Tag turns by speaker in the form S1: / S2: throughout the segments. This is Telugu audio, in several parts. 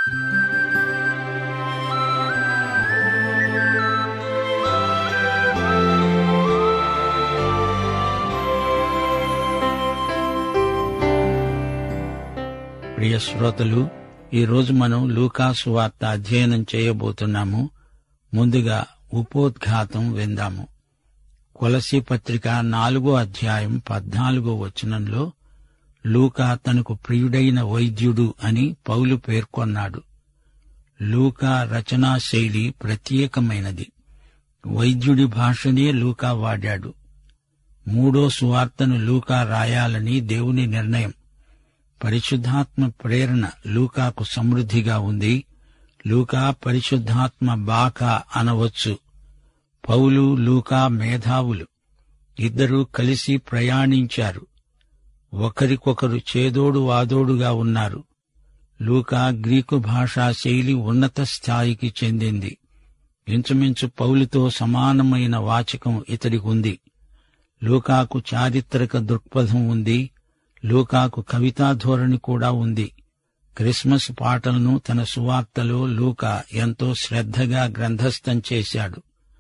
S1: ప్రియ శ్రోతలు, ఈరోజు మనం లూకా సువార్త అధ్యయనం చేయబోతున్నాము. ముందుగా ఉపోద్ఘాతం విందాము. కొలసీ పత్రిక 4వ అధ్యాయం 14వ వచనంలో లూకా తనకు ప్రియుడైన వైద్యుడు అని పౌలు పేర్కొన్నాడు. లూకా రచనా శైలి ప్రత్యేకమైనది. వైద్యుడి భాషనే లూకా వాడాడు. 3వ సువార్తను లూకా రాయాలని దేవుని నిర్ణయం. పరిశుద్ధాత్మ ప్రేరణ లూకాకు సమృద్ధిగా ఉంది. లూకా పరిశుద్ధాత్మ బాక అనవచ్చు. పౌలు, లూకా మేధావులు. ఇద్దరూ కలిసి ప్రయాణించారు. ఒకరికొకరు చేదోడు వాదోడుగా ఉన్నారు. లూకా గ్రీకు భాషా శైలి ఉన్నత స్థాయికి చెందింది. ఇంచుమించు పౌలుతో సమానమైన వాచకం ఇతడికుంది. లూకాకు చారిత్రక దృక్పథం ఉంది. లూకాకు కవితా ధోరణి కూడా ఉంది. క్రిస్మస్ పాటలను తన సువార్తలో లూకా ఎంతో శ్రద్ధగా గ్రంథస్థం చేశాడు.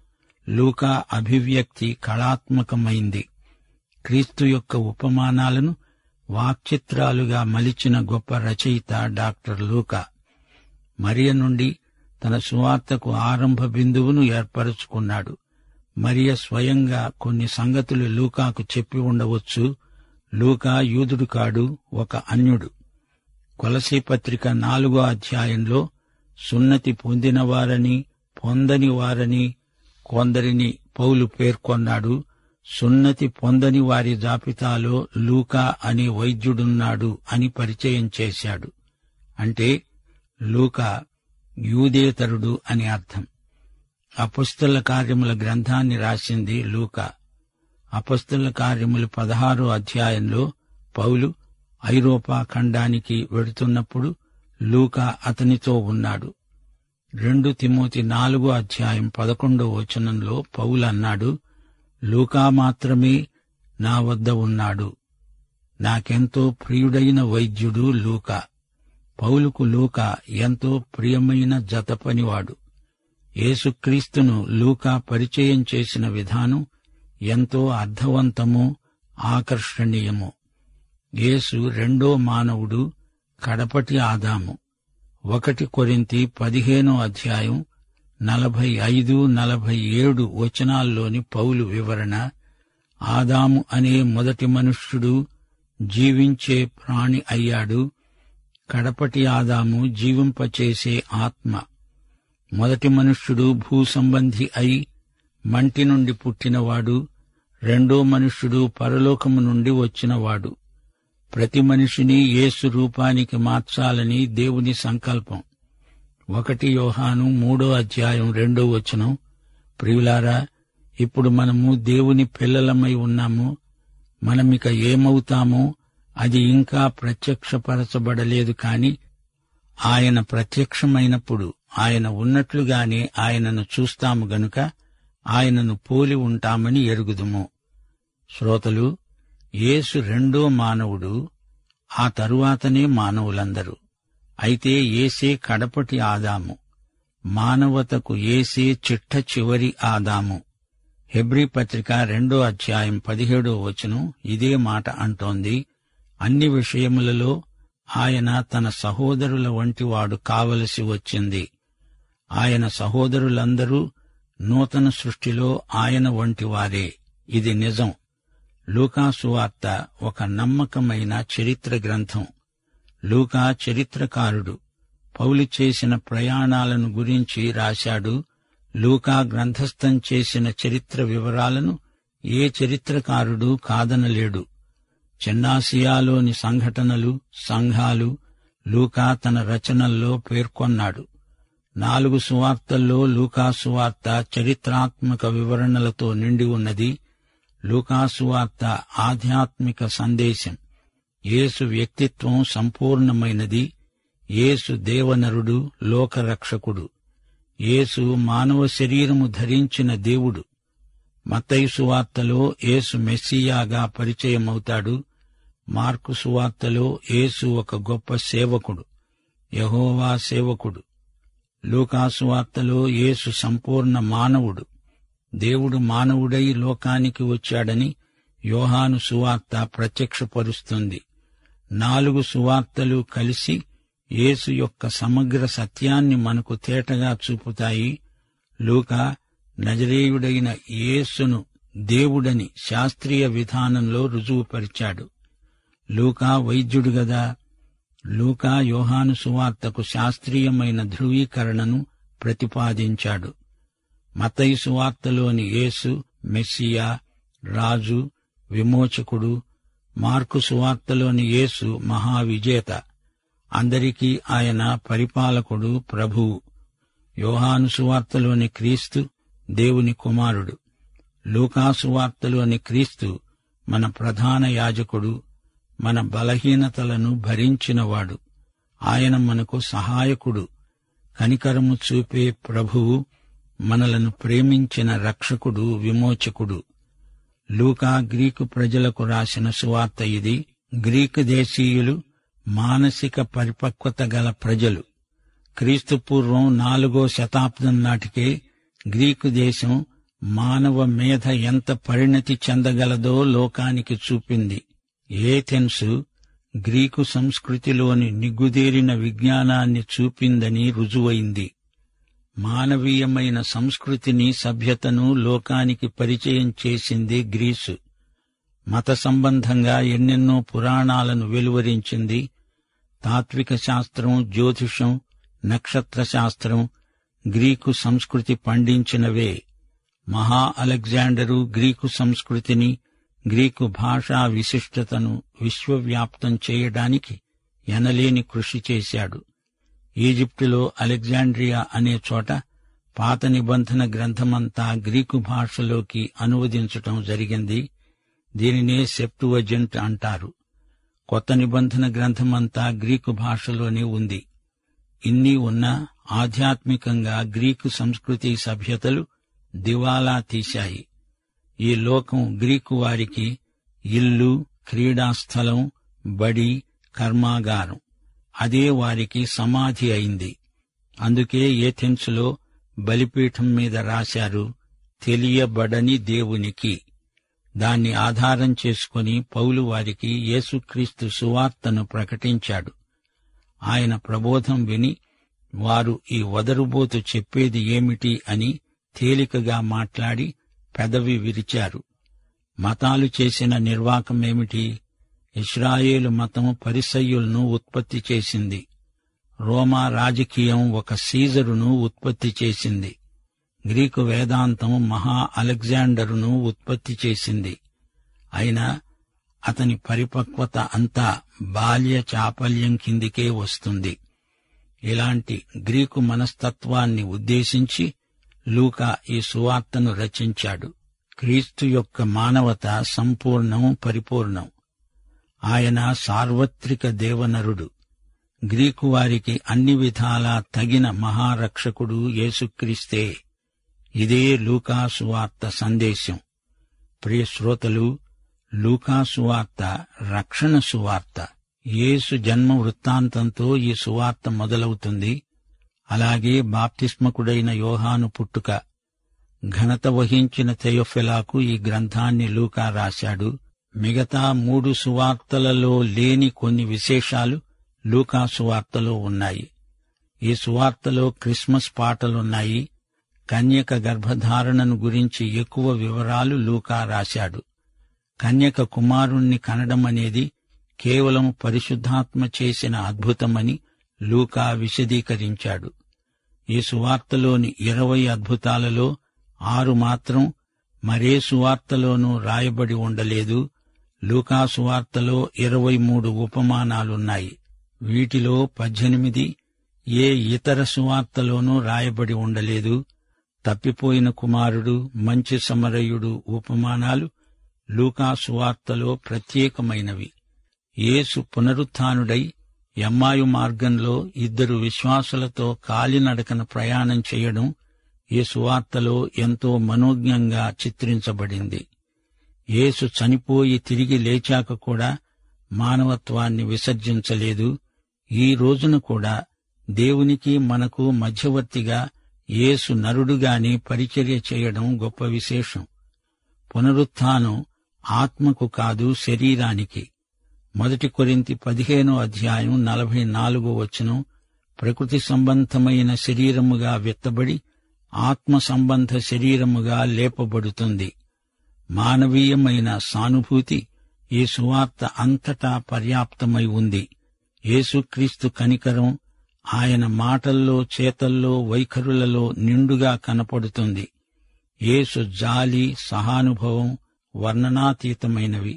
S1: లూకా అభివ్యక్తి కళాత్మకమైంది. క్రీస్తు యొక్క ఉపమానాలను వాక్చిత్రాలుగా మలిచిన గొప్ప రచయిత డాక్టర్ లూకా. మరియ నుండి తన సువార్తకు ఆరంభ బిందువును ఏర్పరచుకున్నాడు. మరియ స్వయంగా కొన్ని సంగతులు లూకాకు చెప్పి ఉండవచ్చు. లూకా యూదుడు కాడు, ఒక అన్యుడు. కొలసీ పత్రిక 4వ అధ్యాయంలో సున్నతి పొందినవారని, పొందని వారని కొందరిని పౌలు పేర్కొన్నాడు. సున్నతి పొందని వారి జాబితాలో లూకా అనే వైద్యుడున్నాడు అని పరిచయం చేశాడు. అంటే లూకా యూదేతరుడు అని అర్థం. అపొస్తలుల కార్యముల గ్రంథాన్ని రాసింది లూకా. అపొస్తలుల కార్యములు 16వ అధ్యాయంలో పౌలు ఐరోపా ఖండానికి వెడుతున్నప్పుడు లూకా అతనితో ఉన్నాడు. 2 తిమోతి 4వ అధ్యాయం 11వ వచనంలో పౌలు అన్నాడు, లూకా మాత్రమే నా వద్ద ఉన్నాడు. నాకెంతో ప్రియుడైన వైద్యుడు లూకా. పౌలుకు లూకా ఎంతో ప్రియమైన జతపనివాడు. యేసుక్రీస్తును లూకా పరిచయం చేసిన విధానం ఎంతో అర్థవంతమో ఆకర్షణీయమో. యేసు రెండో మానవుడు, కడపటి ఆదాము. 1 కొరింథీ 15వ అధ్యాయం 45, 47 వచనాల్లోని పౌలు వివరణ. ఆదాము అనే మొదటి మనుష్యుడు జీవించే ప్రాణి అయ్యాడు. కడపటి ఆదాము జీవింపచేసే ఆత్మ. మొదటి మనుష్యుడు భూసంబంధి అయి మంటి నుండి పుట్టినవాడు. రెండో మనుష్యుడు పరలోకము నుండి వచ్చినవాడు. ప్రతి మనిషిని యేసు రూపానికి మార్చాలని దేవుని సంకల్పం. 1 యోహాను 3వ అధ్యాయం 2వ వచనం. ప్రియులారా, ఇప్పుడు మనము దేవుని పిల్లలమై ఉన్నాము. మనమిక ఏమవుతామో అది ఇంకా ప్రత్యక్షపరచబడలేదు. కాని ఆయన ప్రత్యక్షమైనప్పుడు ఆయన ఉన్నట్లుగానే ఆయనను చూస్తాము గనుక ఆయనను పోలి ఉంటామని ఎరుగుదుము. శ్రోతలు, యేసు రెండో మానవుడు. ఆ తరువాతనే మానవులందరూ. అయితే యేసే కడపటి ఆదాము. మానవతకు యేసే చిట్ట చివరి ఆదాము. హెబ్రీ పత్రిక 2వ అధ్యాయం 17వ వచనం ఇదే మాట అంటోంది. అన్ని విషయములలో ఆయన తన సహోదరుల వంటివాడు కావలసి వచ్చింది. ఆయన సహోదరులందరూ నూతన సృష్టిలో ఆయన వంటివారే. ఇది నిజం. లూకా సువార్త ఒక నమ్మకమైన చరిత్ర గ్రంథం. లూకా చరిత్రకారుడు. పౌలు చేసిన ప్రయాణాలను గురించి రాశాడు. లూకా గ్రంథస్థం చేసిన చరిత్ర వివరాలను ఏ చరిత్రకారుడు కాదనలేడు. చిన్నాసియాలోని సంఘటనలు, సంఘాలు లూకా తన రచనల్లో పేర్కొన్నాడు. 4 సువార్తల్లో లూకా సువార్త చరిత్రాత్మక వివరణలతో నిండి ఉన్నది. లూకా సువార్త ఆధ్యాత్మిక సందేశం. యేసు వ్యక్తిత్వం సంపూర్ణమైనది. యేసు దేవనరుడు, లోకరక్షకుడు. యేసు మానవ శరీరము ధరించిన దేవుడు. మత్తయి సువార్తలో యేసు మెస్సియాగా పరిచయమవుతాడు. మార్కు సువార్తలో యేసు ఒక గొప్ప సేవకుడు. యెహోవా సేవకుడు. లూకా సువార్తలో యేసు సంపూర్ణ మానవుడు. దేవుడు మానవుడై లోకానికి వచ్చాడని యోహాను సువార్త ప్రత్యక్షపరుస్తుంది. 4 సువార్తలు కలిసి యేసు యొక్క సమగ్ర సత్యాన్ని మనకు తేటగా చూపుతాయి. లూకా నజరేయుడైన యేసును దేవుడని శాస్త్రీయ విధానంలో రుజువుపరిచాడు. లూకా వైద్యుడు గదా. లూకా యోహాను సువార్తకు శాస్త్రీయమైన ధృవీకరణను ప్రతిపాదించాడు. మత్తయి సువార్తలోని యేసు మెస్సియా, రాజు, విమోచకుడు. మార్కు సువార్తలోని యేసు మహావిజేత. అందరికీ ఆయన పరిపాలకుడు, ప్రభువు. యోహాను సువార్తలోని క్రీస్తు దేవుని కుమారుడు. లూకా సువార్తలోని క్రీస్తు మన ప్రధాన యాజకుడు, మన బలహీనతలను భరించినవాడు. ఆయన మనకు సహాయకుడు, కనికరము చూపే ప్రభువు, మనలను ప్రేమించిన రక్షకుడు, విమోచకుడు. లూకా గ్రీకు ప్రజలకు రాసిన సువార్త ఇది. గ్రీకు దేశీయులు మానసిక పరిపక్వత గల ప్రజలు. క్రీస్తుపూర్వం 4వ శతాబ్దం నాటికే గ్రీకు దేశం మానవ మేధ ఎంత పరిణతి చెందగలదో లోకానికి చూపింది. ఏథెన్సు గ్రీకు సంస్కృతిలోని నిగ్గుదేరిన విజ్ఞానాన్ని చూపిందని రుజువైంది. మానవీయమైన సంస్కృతిని, సభ్యతను లోకానికి పరిచయం చేసింది గ్రీసు. మత సంబంధంగా ఎన్నెన్నో పురాణాలను వెలువరించింది. తాత్విక శాస్త్రం, జ్యోతిషం, నక్షత్ర శాస్త్రం గ్రీకు సంస్కృతి పండించినవే. మహా అలెగ్జాండరు గ్రీకు సంస్కృతిని, గ్రీకు భాషా విశిష్టతను విశ్వవ్యాప్తం చేయడానికి ఎనలేని కృషి చేశాడు. ఈజిప్టులో అలెగ్జాండ్రియా అనే చోట పాత నిబంధన గ్రంథమంతా గ్రీకు భాషలోకి అనువదించటం జరిగింది. దీనినే సెప్టువజెంట్ అంటారు. కొత్త నిబంధన గ్రంథమంతా గ్రీకు భాషలోనే ఉంది. ఇన్ని ఉన్నా ఆధ్యాత్మికంగా గ్రీకు సంస్కృతి, సభ్యతలు దివాలా తీశాయి. ఈ లోకం గ్రీకు వారికి ఇల్లు, క్రీడాస్థలం, బడి, కర్మాగారం. అదే వారికి సమాధి అయింది. అందుకే ఏథెన్సులో బలిపీఠం మీద రాశారు, తెలియబడని దేవునికి. దాన్ని ఆధారం చేసుకుని పౌలు వారికి యేసుక్రీస్తు సువార్తను ప్రకటించాడు. ఆయన ప్రబోధం విని వారు ఈ వదరుబోతు చెప్పేది ఏమిటి అని తేలికగా మాట్లాడి పెదవి విరిచారు. మతాలు చేసిన నిర్వాకమేమిటి? ఇశ్రాయేలు మతం పరిసయ్యులను ఉత్పత్తి చేసింది. రోమా రాజకీయం ఒక సీజరును ఉత్పత్తి చేసింది. గ్రీకు వేదాంతం మహా అలెగ్జాండరును ఉత్పత్తి చేసింది. అయినా అతని పరిపక్వత అంతా బాల్య చాపల్యం కిందికే వస్తుంది. ఇలాంటి గ్రీకు మనస్తత్వాన్ని ఉద్దేశించి లూకా ఈ సువార్తను రచించాడు. క్రీస్తు యొక్క మానవత సంపూర్ణం, పరిపూర్ణం. ఆయన సార్వత్రిక దేవనరుడు. గ్రీకు వారికి అన్ని విధాలా తగిన మహారక్షకుడు యేసుక్రీస్తే. ఇదే లూకా సువార్త సందేశం. ప్రియ శ్రోతలు, లూకా సువార్త రక్షణ సువార్త. యేసు జన్మ వృత్తాంతంతో ఈ సువార్త మొదలవుతుంది. అలాగే బాప్తిస్మకుడైన యోహాను పుట్టుక. ఘనత వహించిన థెయోఫిలాకు ఈ గ్రంథాన్ని లూకా రాశాడు. మిగతా 3 సువార్తలలో లేని కొన్ని విశేషాలు లూకా సువార్తలో ఉన్నాయి. ఈ సువార్తలో క్రిస్మస్ పాటలున్నాయి. కన్యక గర్భధారణను గురించి ఎక్కువ వివరాలు లూకా రాశాడు. కన్యక కుమారుణ్ణి కనడమనేది కేవలం పరిశుద్ధాత్మ చేసిన అద్భుతమని లూకా విశదీకరించాడు. ఈ సువార్తలోని 20 అద్భుతాలలో 6 మాత్రం మరే సువార్తలోనూ రాయబడి ఉండలేదు. లూకా సువార్తలో 23 ఉపమానాలున్నాయి. వీటిలో 18 ఏ ఇతర సువార్తలోనూ రాయబడి ఉండలేదు. తప్పిపోయిన కుమారుడు, మంచి సమరయుడు ఉపమానాలు లూకా సువార్తలో ప్రత్యేకమైనవి. యేసు పునరుత్థానుడై ఎమ్మాయు మార్గంలో 2 విశ్వాసులతో కాలినడకన ప్రయాణం చేయడం ఈ సువార్తలో ఎంతో మనోజ్ఞంగా చిత్రించబడింది. యేసు చనిపోయి తిరిగి లేచాక కూడా మానవత్వాన్ని విసర్జించలేదు. ఈ రోజున కూడా దేవునికి మనకు మధ్యవర్తిగా యేసు నరుడుగానే పరిచర్య చేయడం గొప్ప విశేషం. పునరుత్థానం ఆత్మకు కాదు, శరీరానికి. 1 కొరింథీ 15:44 ప్రకృతి సంబంధమైన శరీరముగా విత్తబడి ఆత్మ సంబంధ శరీరముగా లేపబడుతుంది. మానవీయమైన సానుభూతి ఈ సువార్త అంతటా పర్యాప్తమై ఉంది. యేసుక్రీస్తు కనికరం ఆయన మాటల్లో, చేతల్లో, వైఖరులలో నిండుగా కనపడుతుంది. యేసు జాలి, సహానుభవం వర్ణనాతీతమైనవి.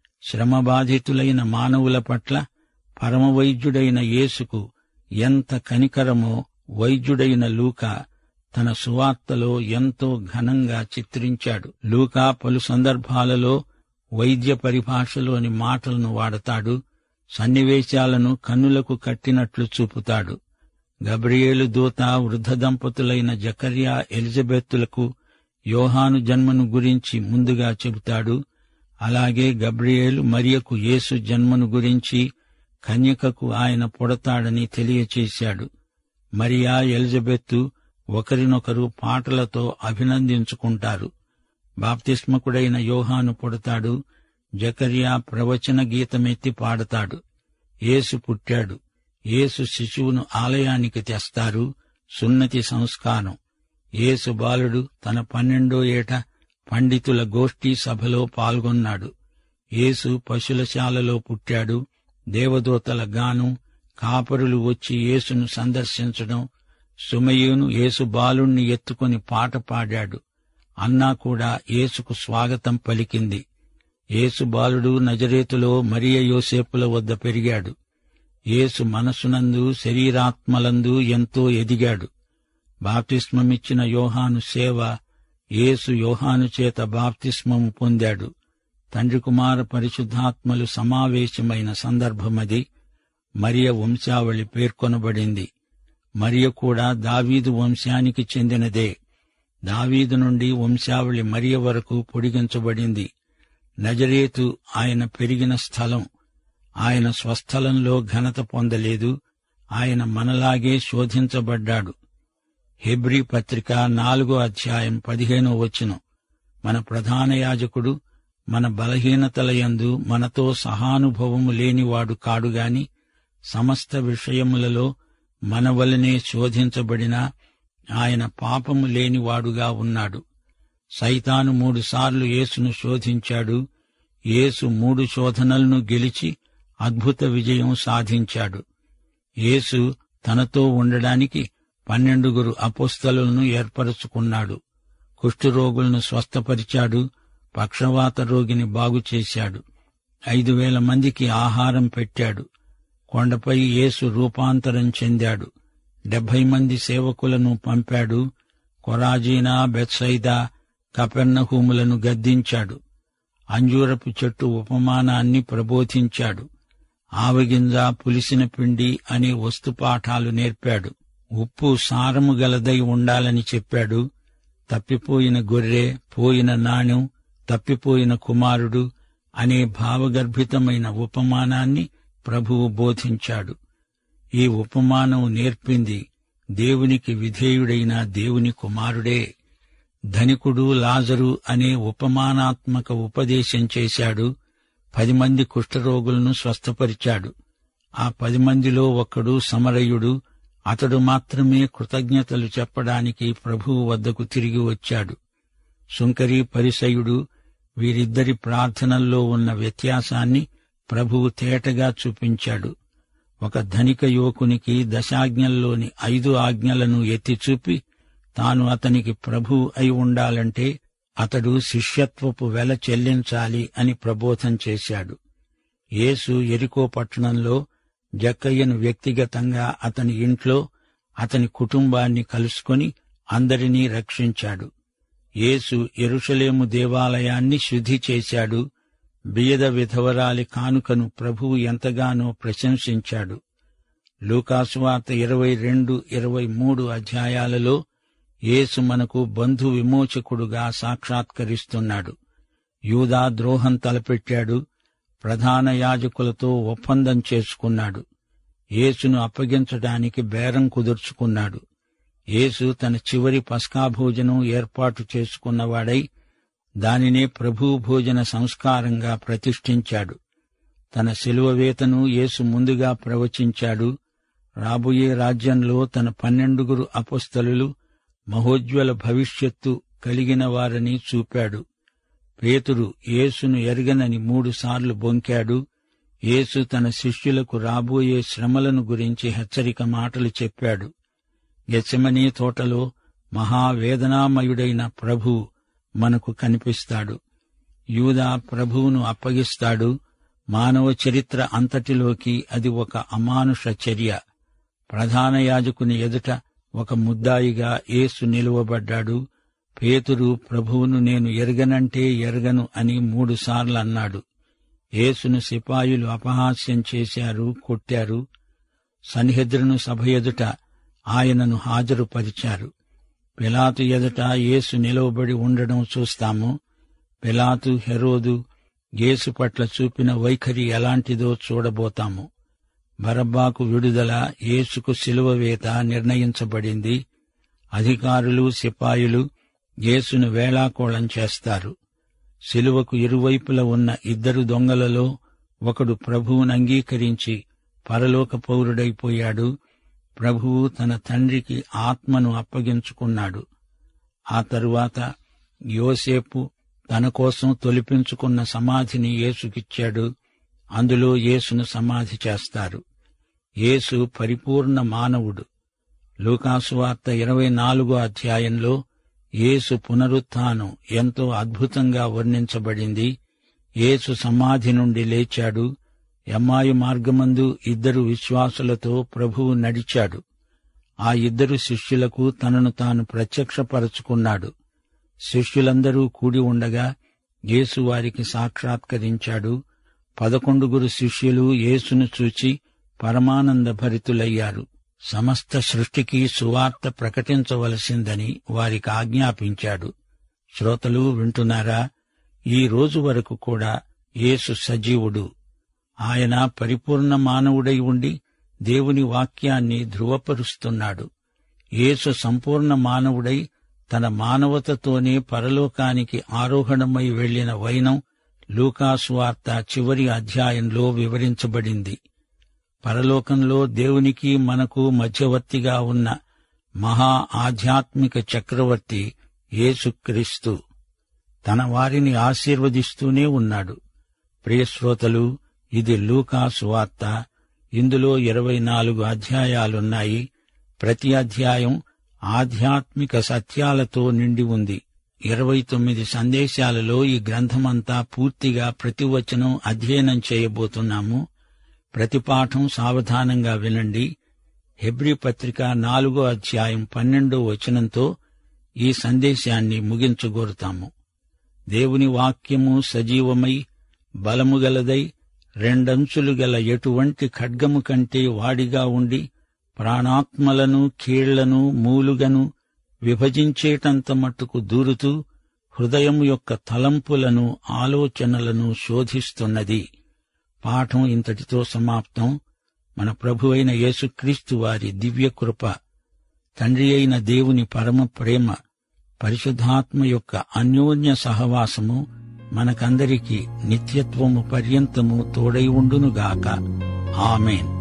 S1: శ్రమబాధితులైన మానవుల పట్ల పరమవైద్యుడైన యేసుకు ఎంత కనికరమో వైద్యుడైన లూకా తన సువార్తలో ఎంతో ఘనంగా చిత్రించాడు. లూకా పలు సందర్భాలలో వైద్య పరిభాషలోని మాటలను వాడతాడు. సన్నివేశాలను కన్నులకు కట్టినట్లు చూపుతాడు. గబ్రియేలు దూత వృద్ధ దంపతులైన జకర్యా, ఎలిజబెత్తులకు యోహాను జన్మను గురించి ముందుగా చెబుతాడు. అలాగే గబ్రియేలు మరియకు యేసు జన్మను గురించి, కన్యకకు ఆయన పుడతాడని తెలియచేశాడు. మరియా, ఎలిజబెత్తు ఒకరినొకరు పాటలతో అభినందించుకుంటారు. బాప్తిస్మకుడైన యోహాను పుడతాడు. జకర్యా ప్రవచన గీతమెత్తి పాడతాడు. యేసు పుట్టాడు. యేసు శిశువును ఆలయానికి తెస్తారు. సున్నతి సంస్కారం. యేసు బాలుడు తన 12వ ఏట పండితుల గోష్ఠీ సభలో పాల్గొన్నాడు. యేసు పశులశాలలో పుట్టాడు. దేవదూతల గానం, కాపరులు వచ్చి యేసును సందర్శించడం, సుమయోను యేసు బాలుణ్ణి ఎత్తుకొని పాట పాడాడు. అన్నా కూడా యేసుకు స్వాగతం పలికింది. యేసు బాలుడు నజరేతులో మరియ యోసేపుల వద్ద పెరిగాడు. యేసు మనసునందు, శరీరాత్మలందు ఎంతో ఎదిగాడు. బాప్తిస్మమిచ్చిన యోహాను సేవ, యేసు యోహాను చేత బాప్తిస్మము పొందాడు. తండ్రి కుమార పరిశుద్ధాత్మలు సమావేశమైన సందర్భమది. మరియ వంశావళి పేర్కొనబడింది. మరియ కూడా దావీదు వంశానికి చెందినదే. దావీదు నుండి వంశావళి మరియ వరకు పొడిగించబడింది. నజరేతు ఆయన పెరిగిన స్థలం. ఆయన స్వస్థలంలో ఘనత పొందలేదు. ఆయన మనలాగే శోధించబడ్డాడు. హెబ్రీ పత్రిక 4:15 మన ప్రధాన యాజకుడు మన బలహీనతలయందు మనతో సహానుభవము లేనివాడు కాడుగాని సమస్త విషయములలో మన వలనే శోధించబడినా ఆయన పాపము లేనివాడుగా ఉన్నాడు. సైతాను 3 సార్లు యేసును శోధించాడు. యేసు 3 శోధనలను గెలిచి అద్భుత విజయం సాధించాడు. యేసు తనతో ఉండడానికి 12 అపోస్తలులను ఏర్పరచుకున్నాడు. కుష్ఠరోగులను స్వస్థపరిచాడు. పక్షవాత రోగిని బాగుచేశాడు. 5,000 మందికి ఆహారం పెట్టాడు. కొండపై యేసు రూపాంతరం చెందాడు. 70 మంది సేవకులను పంపాడు. కొరాజీనా, బెత్సైదా, కపెర్నహూములను గద్దించాడు. అంజూరపు చెట్టు ఉపమానాన్ని ప్రబోధించాడు. ఆవగింజ, పులిసిన పిండి అనే వస్తుపాఠాలు నేర్పాడు. ఉప్పు సారము గలదై ఉండాలని చెప్పాడు. తప్పిపోయిన గొర్రె, పోయిన నాణెం, తప్పిపోయిన కుమారుడు అనే భావగర్భితమైన ఉపమానాన్ని ప్రభువు బోధించాడు. ఈ ఉపమానం నేర్పింది దేవునికి విధేయుడైన దేవుని కుమారుడే. ధనికుడు, లాజరు అనే ఉపమానాత్మక ఉపదేశం చేశాడు. 10 మంది కుష్ఠరోగులను స్వస్థపరిచాడు. ఆ 10 మందిలో ఒకడు సమరయుడు. అతడు మాత్రమే కృతజ్ఞతలు చెప్పడానికి ప్రభువు వద్దకు తిరిగి వచ్చాడు. సుంకరీ, పరిసయుడు వీరిద్దరి ప్రార్థనల్లో ఉన్న వ్యత్యాసాన్ని ప్రభువు తేటగా చూపించాడు. ఒక ధనిక యువకునికి 10 ఆజ్ఞల్లోని 5 ఆజ్ఞలను ఎత్తిచూపి తాను అతనికి ప్రభువు అయి ఉండాలంటే అతడు శిష్యత్వపు వెల చెల్లించాలి అని ప్రబోధం చేశాడు. యేసు యెరికో పట్టణంలో జక్కయ్యను వ్యక్తిగతంగా అతని ఇంట్లో అతని కుటుంబాన్ని కలుసుకొని అందరినీ రక్షించాడు. యేసు యెరూషలేము దేవాలయాన్ని శుద్ధి చేశాడు. బియద విధవరాలి కానుకను ప్రభువు ఎంతగానో ప్రశంసించాడు. లూకాసువార్త 22-23 అధ్యాయాలలో యేసు మనకు బంధు విమోచకుడుగా సాక్షాత్కరిస్తున్నాడు. యూదా ద్రోహం తలపెట్టాడు. ప్రధాన యాజకులతో ఒప్పందం చేసుకున్నాడు. యేసును అప్పగించడానికి బేరం కుదుర్చుకున్నాడు. యేసు తన చివరి పస్కా భోజనం ఏర్పాటు చేసుకున్నవాడై దానినే ప్రభువు భోజన సంస్కారంగా ప్రతిష్ఠించాడు. తన శిలువ వేతను యేసు ముందుగా ప్రవచించాడు. రాబోయే రాజ్యంలో తన 12 అపొస్తలులు మహోజ్వల భవిష్యత్తు కలిగిన వారని చూపాడు. పేతురు యేసును ఎరగనని 3 సార్లు బొంకాడు. యేసు తన శిష్యులకు రాబోయే శ్రమలను గురించి హెచ్చరిక మాటలు చెప్పాడు. గెత్సెమనీ తోటలో మహావేదనామయుడైన ప్రభువు మనకు కనిపిస్తాడు. యూదా ప్రభువును అప్పగిస్తాడు. మానవ చరిత్ర అంతటిలోకి అది ఒక అమానుష చర్య. ప్రధాన యాజకుని ఎదుట ఒక ముద్దాయిగా యేసు నిలువబడ్డాడు. పేతురు ప్రభువును నేను ఎరగనంటే ఎరగను అని 3 సార్లు అన్నాడు. యేసును సిపాయిలు అపహాస్యం చేశారు, కొట్టారు. సన్హెద్రిను సభ ఎదుట ఆయనను హాజరుపరిచారు. పిలాతు ఎదుట యేసు నిలవబడి ఉండడం చూస్తాము. పిలాతు, హెరోదు యేసు పట్ల చూపిన వైఖరి ఎలాంటిదో చూడబోతాము. బరబ్బాకు విడుదల, యేసుకు శిలువ వేత నిర్ణయించబడింది. అధికారులు, సిపాయిలు యేసును వేళాకోళం చేస్తారు. శిలువకు ఇరువైపుల ఉన్న 2 దొంగలలో ఒకడు ప్రభువును అంగీకరించి పరలోక పౌరుడైపోయాడు. ప్రభువు తన తండ్రికి ఆత్మను అప్పగించుకున్నాడు. ఆ తరువాత యోసేపు తన కోసం తొలిపించుకున్న సమాధిని యేసుకిచ్చాడు. అందులో యేసును సమాధి చేస్తారు. యేసు పరిపూర్ణ మానవుడు. లూకాసు వార్త 24వ అధ్యాయంలో యేసు పునరుత్థానం ఎంతో అద్భుతంగా వర్ణించబడింది. యేసు సమాధి నుండి లేచాడు. ఎమ్మాయి మార్గమందు 2 విశ్వాసులతో ప్రభువు నడిచాడు. ఆ 2 శిష్యులకు తనను తాను ప్రత్యక్షపరచుకున్నాడు. శిష్యులందరూ కూడి ఉండగా యేసు వారికి సాక్షాత్కరించాడు. 11 శిష్యులు యేసును చూచి పరమానంద భరితులయ్యారు. సమస్త సృష్టికి సువార్త ప్రకటించవలసిందని వారికి ఆజ్ఞాపించాడు. శ్రోతలు వింటున్నారా? ఈ రోజు వరకు కూడా యేసు సజీవుడు. ఆయన పరిపూర్ణ మానవుడై ఉండి దేవుని వాక్యాన్ని ధృవపరుస్తున్నాడు. యేసు సంపూర్ణ మానవుడై తన మానవతతోనే పరలోకానికి ఆరోహణమై వెళ్లిన వైనం లూకాసు వార్త చివరి అధ్యాయంలో వివరించబడింది. పరలోకంలో దేవునికి మనకు మధ్యవర్తిగా ఉన్న మహా ఆధ్యాత్మిక చక్రవర్తి యేసుక్రీస్తు తన వారిని ఆశీర్వదిస్తూనే ఉన్నాడు. ప్రియశ్రోతలు, ఇది లూకాసు వార్త. ఇందులో 24 అధ్యాయాలున్నాయి. ప్రతి అధ్యాయం ఆధ్యాత్మిక సత్యాలతో నిండి ఉంది. 29 సందేశాలలో ఈ గ్రంథమంతా పూర్తిగా ప్రతి వచనం అధ్యయనం చేయబోతున్నాము. ప్రతి పాఠం సావధానంగా వినండి. హెబ్రీ పత్రిక 4వ అధ్యాయం 12వ వచనంతో ఈ సందేశాన్ని ముగించగోరుతాము. దేవుని వాక్యము సజీవమై బలముగలదై 2 అంచులు గల ఎటువంటి ఖడ్గము కంటే వాడిగా ఉండి ప్రాణాత్మలను, కీళ్లను, మూలుగను విభజించేటంత మట్టుకు దూరుతూ హృదయం యొక్క తలంపులను, ఆలోచనలను శోధిస్తున్నది. పాఠం ఇంతటితో సమాప్తం. మన ప్రభువైన యేసుక్రీస్తు వారి దివ్యకృప, తండ్రి అయిన దేవుని పరమ ప్రేమ, పరిశుద్ధాత్మ యొక్క అన్యోన్య సహవాసము మనకందరికీ నిత్యత్వము పర్యంతము తోడై ఉండునుగాక. ఆమేన్.